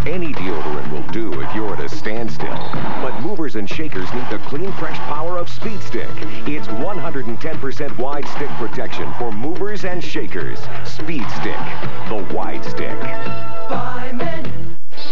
Any deodorant will do if you're at a standstill. But movers and shakers need the clean, fresh power of Speed Stick. It's 110% wide stick protection for movers and shakers. Speed Stick.